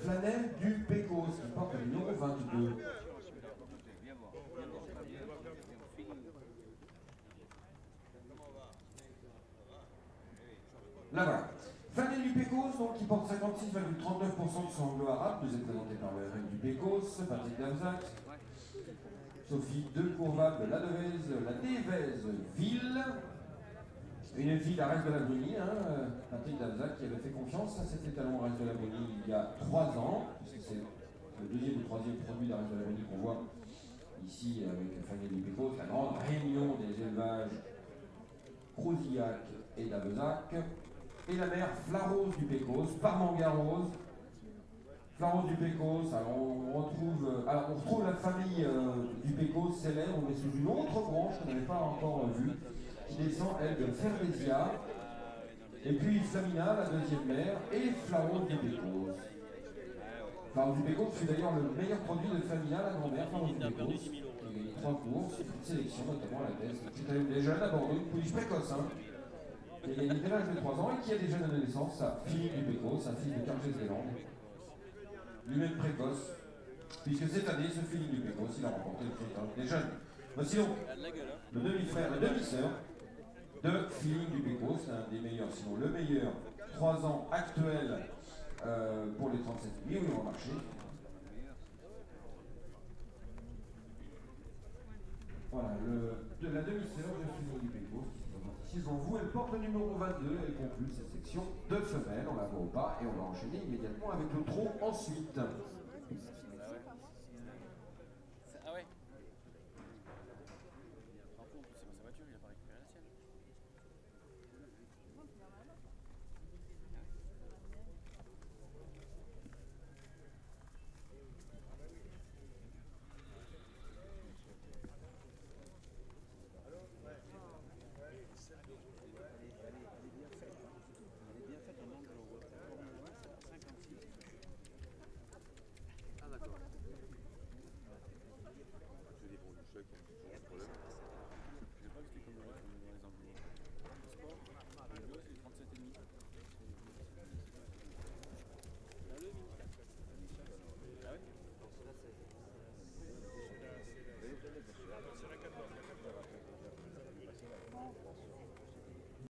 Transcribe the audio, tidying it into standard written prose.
Flanelle du Pécos, qui porte le numéro 22. Là voilà. Flanelle du Pécos, donc, qui porte 56,39% de son anglo-arabe, vous êtes présenté par le RN du Pécos, Patrick Damzac, Sophie de Courval de la Devèze Ville, une fille d'Arès de la Bruni, Patrick Damzac, qui avait fait confiance à cet étalon Arès de la Bruni il y a 3 ans, puisque c'est le deuxième ou troisième produit d'Arès de la Bruni qu'on voit ici avec Flanelle du Pécos, la grande réunion des élevages Crousillac et d'Avezac, et la mère Flarose du Pécos, Parmangarose. Flarose du Pécos, alors on retrouve la famille du Pécos célèbre, on est sous une autre branche qu'on n'avait pas encore vue, qui descend, elle, de Fervesia, et puis Flamina, la deuxième mère, et Flarose du Pécos. Flarose du Pécos fut d'ailleurs le meilleur produit de Flamina, la grand-mère, Flarose du Pécos, qui a gagné 3 courses, une sélection, notamment à la thèse. C'est une des jeunes à Bordeaux, une pouliche précoce, qui a gagné dès l'âge de 3 ans et qui a déjà donné naissance à Philippe du Pécos, un fils de Cargès-Zélande, lui-même précoce, puisque cette année, ce Philippe du Pécos, il a remporté le prix des jeunes. Voici donc le demi-frère, la demi-sœur de Philippe du Pécos, l'un des meilleurs, sinon le meilleur, 3 ans actuel pour les 37 millions au marché. Voilà, la demi-sœur de Philippe du Pécos, ici devant vous, elle porte le numéro 22, elle conclut cette section de femelles, on la voit au pas, et on va enchaîner immédiatement avec le trot ensuite. Ah ouais. En plus, c'est sa voiture, il a pas récupéré la sienne. Ah d'accord. Ça dépend du chèque, il y a un problème. Je sais pas que c'était comme dans les embouts. Le sport, le bleu, c'est 37,5.